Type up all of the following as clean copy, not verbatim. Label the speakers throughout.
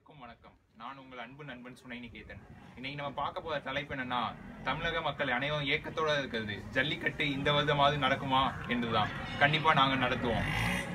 Speaker 1: அனைவருக்கும் வணக்கம். நான் உங்கள் அன்பு நண்பன் சுனை. இன்னைக்கு நம்ம பார்க்க போற தலைப்பு என்னன்னா, தமிழக மக்கள் அனைவரும் ஏக்கத்தோட இருக்கிறது ஜல்லிக்கட்டு இந்த வருடமாவது நடக்குமா என்றுதான். கண்டிப்பா நாங்க நடத்துவோம்.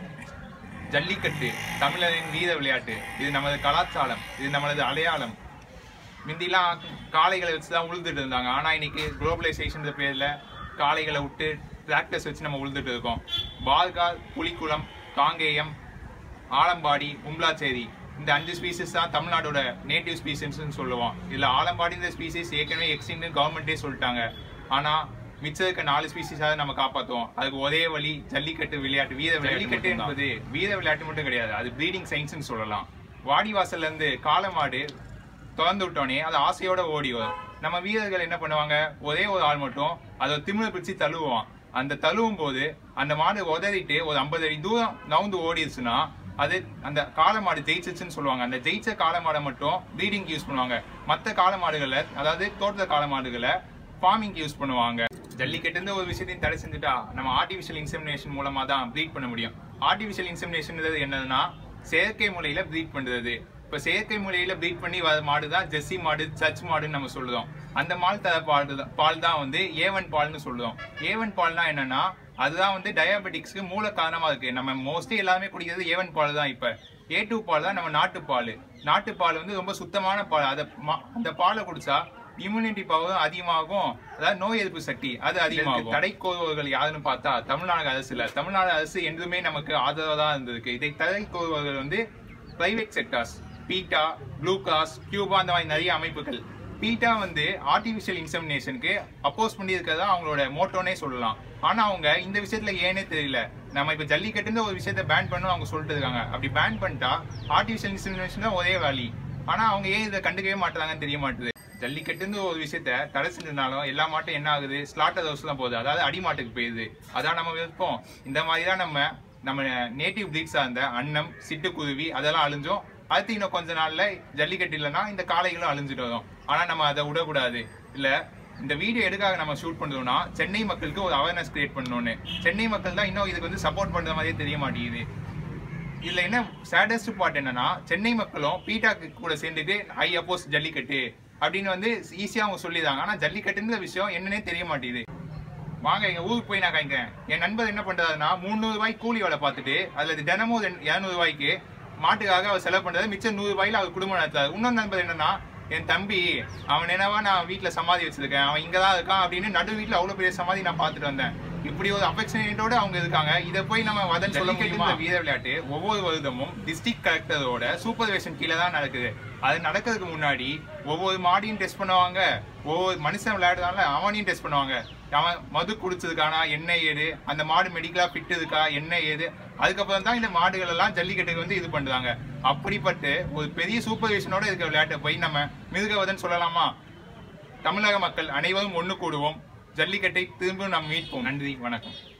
Speaker 1: ஜல்லிக்கட்டு தமிழரின் வீர விளையாட்டு. இது நமது கலாச்சாரம், இது நமது அடையாளம். முந்திலாம் காளைகளை வச்சுதான் உழுதுட்டு இருந்தாங்க. ஆனா இன்னைக்கு குளோபலைசேஷன் பேர்ல காளைகளை விட்டு டிராக்டர்ஸ் வச்சு நம்ம உழுதுட்டு இருக்கோம். பால்கால், புலிக்குளம், காங்கேயம், ஆலம்பாடி, உம்லாச்சேரி இந்த 5 ஸ்பீசிஸ் தான் தமிழ்நாடோட நேட்டிவ் ஸ்பீசிஸ்ன்னு சொல்லுவோம். இதுல ஆலம்பாடி இந்த ஸ்பீசிஸ் ஏற்கனவே எக்ஸ்டிங்க்ட்னு கவர்மெண்டே சொல்லிட்டாங்க. ஆனா மிச்சம் இருக்க 4 ஸ்பீசிஸாவது நம்ம காப்பாற்றுவோம். அதுக்கு ஒரே வழி ஜல்லிக்கட்டு விளையாட்டு, வீர விளையாட்டு. ஜல்லிக்கட்டு என்பது வீர விளையாட்டு மட்டும் கிடையாது, அது ப்ரீடிங் சயின்ஸ்ன்னு சொல்லலாம். வாடிவாசல்ல இருந்து காளமாடு திறந்து விட்டோன்னே அது ஆசையோட ஓடி வரும். நம்ம வீரர்கள் என்ன பண்ணுவாங்க, ஒரே ஒரு ஆள் மட்டும் அதை திமிழ பிடிச்சி தழுவுவான். அந்த தழுவும் போது அந்த மாடு உதறிட்டு ஒரு 50 அடி தூரம் நவுந்து ஓடிடுச்சுன்னா அது அந்த காளமாடு ஜெயிச்சிச்சுன்னு சொல்லுவாங்க. அந்த ஜெயிச்ச காளமாடை மட்டும் ப்ரீடிங் யூஸ் பண்ணுவாங்க. மற்ற காளமாடுகளை, அதாவது தோட்ட காளமாடுகளை ஃபார்மிங் யூஸ் பண்ணுவாங்க. ஜல்லிக்கட்டு ஒரு விஷயத்தையும் தடை செஞ்சுட்டா நம்ம ஆர்டிஃபிஷியல் இன்செமினேஷன் மூலமா தான் ப்ரீட் பண்ண முடியும். ஆர்டிஃபிஷியல் இன்செமினேஷன் என்னதுன்னா செயற்கை முறையில ப்ரீட் பண்றது. இப்ப செயற்கை முறையில ப்ரீட் பண்ணி வர மாடு தான் ஜெர்சி மாடு, சர்ச் மாடுன்னு நம்ம சொல்லுவோம். அந்த மால் தர பால் தான் வந்து A1 பால்னு சொல்லுவோம். A1 பால்னா என்னன்னா, அதுதான் வந்து டயபெட்டிக்ஸ்க்கு மூல காரணமா இருக்கு. நம்ம மோஸ்ட்லி எல்லாமே குடிக்கிறது A1 பால் தான். இப்ப A2 பால் தான் நம்ம நாட்டுப்பால். நாட்டுப்பால் வந்து ரொம்ப சுத்தமான பால். அந்த பாலை குடிச்சா இம்யூனிட்டி பவர் அதிகமாகும், அதாவது நோய் எதிர்ப்பு சக்தி அது அதிகமாகும். தடை கோருவர்கள் யாருன்னு பார்த்தா தமிழ்நாடு அரசு இல்ல. தமிழ்நாடு அரசு என்றுமே நமக்கு ஆதரவா தான் இருந்திருக்கு. இதை தடை கோருவர்கள் வந்து private sectors, PETA, Blue Cross, CUPA, அந்த மாதிரி நிறைய அமைப்புகள். பீட்டா வந்து ஆர்டிஃபிஷியல் இன்செமினேஷனுக்கு அப்போஸ் பண்ணி இருக்கிறதா அவங்களோட மோட்டோனே சொல்லலாம். ஆனா அவங்க இந்த விஷயத்துல ஏனே தெரியல. நம்ம இப்ப ஜல்லிக்கட்டுன்னு ஒரு விஷயத்த பேன் பண்ணணும் அவங்க சொல்லிட்டு இருக்காங்க. அப்படி பேன் பண்ணிட்டா ஆர்டிஃபிஷியல் இன்செமினேஷன் தான் ஒரே வேலி. ஆனா அவங்க ஏன் இதை கண்டுக்கவே மாட்டாங்கன்னு தெரிய மாட்டுது. ஜல்லிக்கட்டுன்னு ஒரு விஷயத்த தடை செஞ்சிருந்தாலும் எல்லா மாட்டும் என்ன ஆகுது, ஸ்லாட்டர் ஹவுஸ் தான் போகுது, அதாவது அடிமாட்டுக்கு போயிடுது. அதான் நம்ம விருப்பம். இந்த மாதிரி தான் நம்ம நேட்டிவ் பிரீட்ஸா இருந்த அன்னம், சிட்டுக்குருவி அதெல்லாம் அழிஞ்சோம். அடுத்து இன்னும் கொஞ்ச நாள்ல ஜல்லிக்கட்டு இல்லைன்னா இந்த காளைகளும் அழிஞ்சிட்டு வரும். ஆனா நம்ம அதை விடக்கூடாது. இல்ல இந்த வீடியோ எதுக்காக நம்ம ஷூட் பண்றோம்னா, சென்னை மக்களுக்கு ஒரு அவேர்னஸ் கிரியேட் பண்ணணும்னு. சென்னை மக்கள் தான் இன்னும் இதுக்கு வந்து சப்போர்ட் பண்ற மாதிரியே தெரிய மாட்டேங்குது. இதுல என்ன சேடஸ்ட் பார்ட் என்னன்னா, சென்னை மக்களும் பீட்டாக்கு கூட சேர்ந்துட்டு ஐ அப்போஸ் ஜல்லிக்கட்டு அப்படின்னு வந்து ஈஸியா அவங்க சொல்லிடுறாங்க. ஆனா ஜல்லிக்கட்டுன்ற விஷயம் என்னன்னே தெரிய மாட்டேங்குது. வாங்க எங்க ஊருக்கு போய் நான் காய்க்கிறேன். என் நண்பர் என்ன பண்றாருன்னா, 300 ரூபாய்க்கு கூலி வேலை பார்த்துட்டு அதுல தினமும் 200 ரூபாய்க்கு மாட்டுக்காக அவர் செலவு பண்றது, மிச்சம் 100 ரூபாயில அவர் குடும்பம் நடத்தாரு. இன்னொரு நண்பர் என்னன்னா, என் தம்பி அவன் என்னவா நான் வீட்டுல சமாதி வச்சிருக்கேன், அவன் இங்கதான் இருக்கான் அப்படின்னு நடு வீட்டுல அவ்வளவு பெரிய சமாதி நான் பார்த்துட்டு வந்தேன். இப்படி ஒரு அஃபெக்ஷனேட்டோட அவங்க இருக்காங்க. இதை போய் நம்ம வதன் சொல்ல முடியுமா? வீர விளையாட்டு ஒவ்வொரு வருடமும் டிஸ்ட்ரிக்ட் கலெக்டரோட சூப்பர்வைசன் கீழே தான் நடக்குது. அது நடக்கிறதுக்கு முன்னாடி ஒவ்வொரு மாடியும் டெஸ்ட் பண்ணுவாங்க, ஒவ்வொரு மனுஷன் விளையாடுறதால அவனையும் டெஸ்ட் பண்ணுவாங்க. அவன் மது குடிச்சதுக்கானா என்ன ஏது, அந்த மாடு மெடிக்கலா ஃபிட் இருக்கா என்ன ஏது, அதுக்கப்புறம் தான் இந்த மாடுகள் எல்லாம் ஜல்லிக்கட்டுக்கு வந்து இது பண்றாங்க. அப்படிப்பட்டு ஒரு பெரிய சூப்பர்வைசனோட இருக்க விளையாட்டை போய் நம்ம மிருகவதன் சொல்லலாமா? தமிழக மக்கள் அனைவரும் ஒண்ணு கூடுவோம், ஜல்லிக்கட்டை திரும்ப நாம் மீட்போம். நன்றி, வணக்கம்.